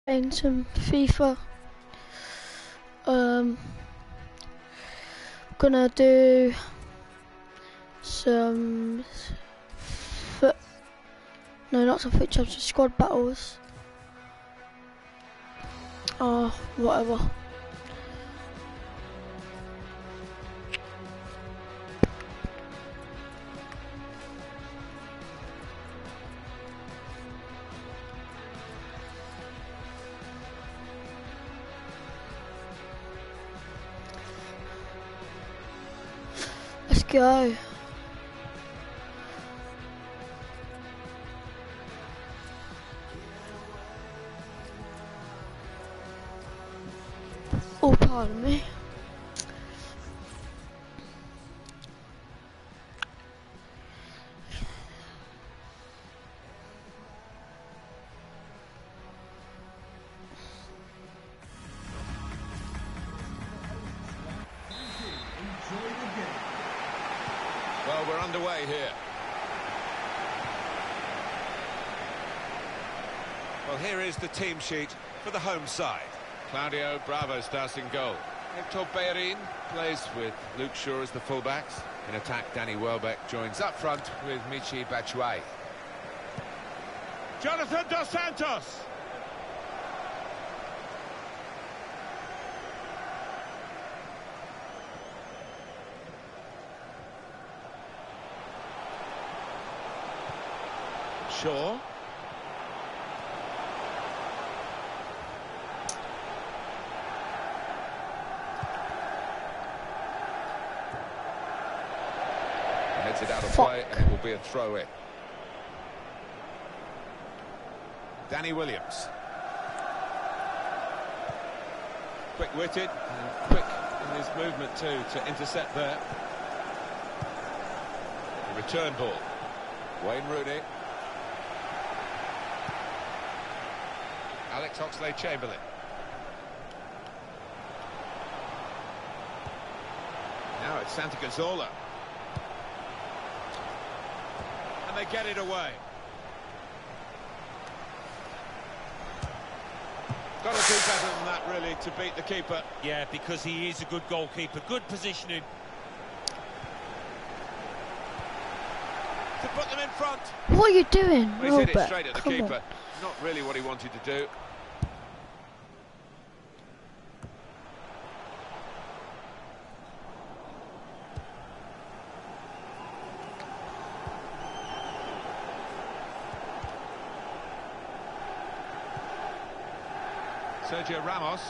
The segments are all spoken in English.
Playing some FIFA. Gonna do some not some foot jobs, squad battles. Oh, whatever. Let's go. Oh, pardon me. Well, we're underway here. Well, here is the team sheet for the home side. Claudio Bravo starts in goal. Hector Bellerin plays with Luke Shaw as the fullbacks. In attack, Danny Welbeck joins up front with Michy Batshuayi. Jonathan Dos Santos. Shaw. Heads it out of play and it will be a throw in. Danny Williams. Quick-witted and quick in his movement too to intercept there. The return ball. Wayne Rooney. Alex Oxlade-Chamberlain. Now it's Santi Cazorla. And they get it away. Got to do better than that, really, to beat the keeper. Yeah, because he is a good goalkeeper. Good positioning. To put them in front. What are you doing, Well, he hit it Robert? straight at the Come keeper. on. Not really what he wanted to do. Sergio Ramos.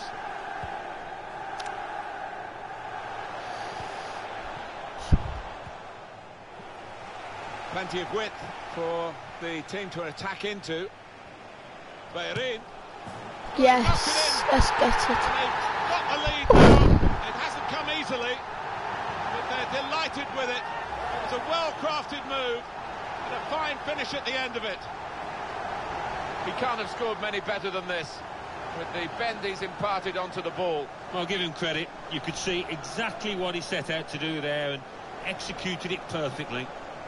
Plenty of width for the team to attack into. Bellerin. Yes, let's get it. They've got the lead now. It hasn't come easily, but they're delighted with it. It was a well-crafted move and a fine finish at the end of it. He can't have scored many better than this, with the bend he's imparted onto the ball. I'll give him credit. You could see exactly what he set out to do there and executed it perfectly.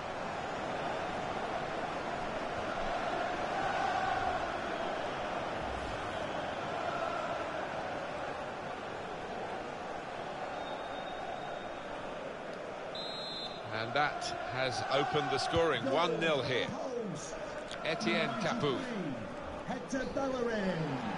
And that has opened the scoring. 1-0 here. Etienne Capoue. Hector Bellerin.